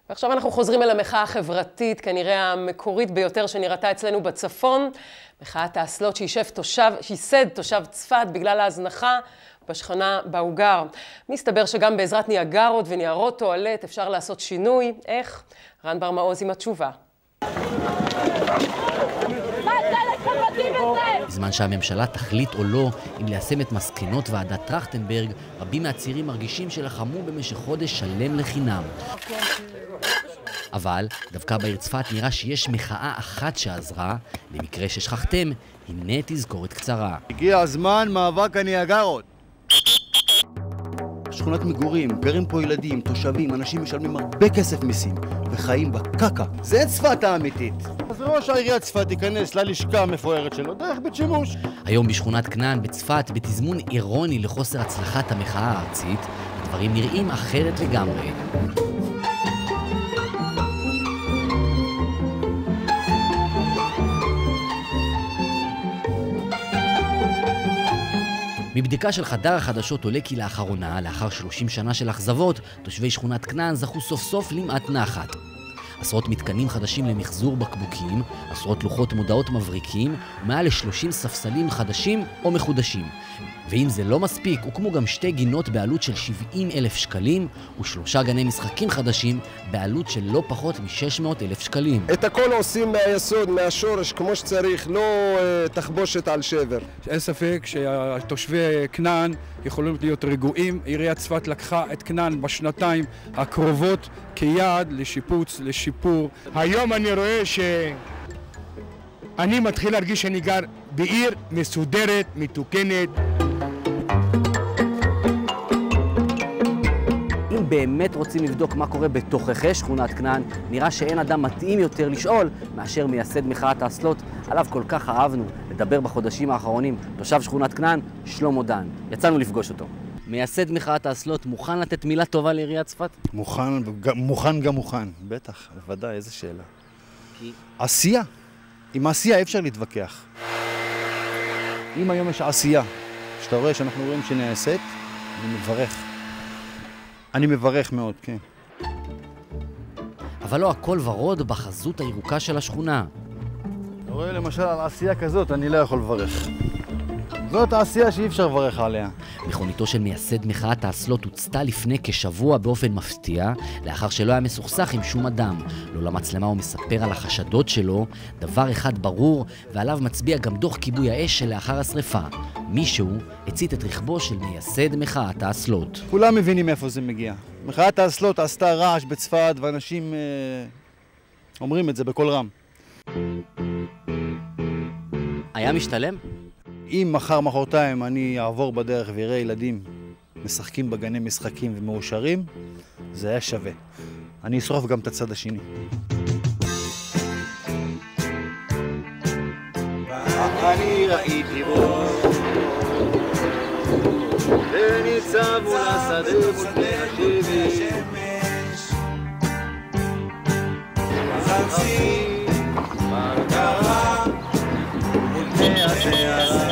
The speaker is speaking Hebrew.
ועכשיו אנחנו חוזרים אל המחאה החברתית, כנראה המקורית ביותר שנראתה אצלנו בצפון. מחאת האסלות שייסד תושב צפת בגלל ההזנחה בשכונה בה הוא גר. מסתבר שגם בעזרת ניאגרות וניירות טואלט אפשר לעשות שינוי. איך? רן בר מעוז עם התשובה. בזמן שהממשלה תחליט או לא אם ליישם את מסקנות ועדת טרכטנברג, רבים מהצעירים מרגישים שלחמו במשך חודש שלם לחינם. אבל דווקא בעיר צפת נראה שיש מחאה אחת שעזרה. במקרה ששכחתם, הנה תזכורת קצרה. הגיע הזמן מאבק הניאגרות. שכונת מגורים, גרים פה ילדים, תושבים, אנשים משלמים הרבה כסף מיסים וחיים בקקה. זה צפת האמיתית. אז ראש העיריית צפת ייכנס ללשכה המפוארת שלו דרך בית שימוש. היום בשכונת כנען בצפת, בתזמון אירוני לחוסר הצלחת המחאה הארצית, הדברים נראים אחרת לגמרי. מבדיקה של חדר החדשות עולה כי לאחרונה, לאחר 30 שנה של אכזבות, תושבי שכונת כנען זכו סוף סוף למעט נחת. עשרות מתקנים חדשים למחזור בקבוקים, עשרות לוחות מודעות מבריקים, ומעל ל30 ספסלים חדשים או מחודשים. ואם זה לא מספיק, הוקמו גם 2 גינות בעלות של 70,000 שקלים, ו3 גני משחקים חדשים בעלות של לא פחות מ600,000 שקלים. את הכל עושים מהיסוד, מהשורש, כמו שצריך, לא תחבושת על שבר. אין ספק שתושבי כנען יכולים להיות רגועים. עיריית צפת לקחה את כנען בשנתיים הקרובות כיעד לשיפוץ, לשיפור. היום אני רואה שאני מתחיל להרגיש שאני גר בעיר מסודרת, מתוקנת. אם באמת רוצים לבדוק מה קורה בתוככי שכונת כנען, נראה שאין אדם מתאים יותר לשאול מאשר מייסד מחאת האסלות, עליו כל כך אהבנו לדבר בחודשים האחרונים, תושב שכונת כנען, שלמה דן. יצאנו לפגוש אותו. מייסד מחאת האסלות, מוכן לתת מילה טובה לעיריית צפת? מוכן גם מוכן, בטח, בוודאי, איזה שאלה. עשייה. עם עשייה אפשר להתווכח. אם היום יש עשייה, שאתה רואה שאנחנו רואים שנעשית, אני מברך. אני מברך מאוד, כן. אבל לא הכל ורוד בחזות הירוקה של השכונה. אתה רואה למשל על עשייה כזאת, אני לא יכול לברך. זאת העשייה שאי אפשר לברך עליה. מכוניתו של מייסד מחאת האסלות הוצתה לפני כשבוע באופן מפתיע, לאחר שלא היה מסוכסך עם שום אדם. לא למצלמה הוא מספר על החשדות שלו, דבר אחד ברור, ועליו מצביע גם דוח כיבוי האש שלאחר השריפה. מישהו הצית את רכבו של מייסד מחאת האסלות. כולם מבינים איפה זה מגיע. מחאת האסלות עשתה רעש בצפת, ואנשים אומרים את זה בכל רם. היה משתלם? אם מחרתיים אני אעבור בדרך ויראה ילדים משחקים בגני משחקים ומאושרים, זה היה שווה. אני אשרוף גם את הצד השני. אני ראיתי בו וניצב מול השדה מול פני השמש חצי מרגרה מול פני השערה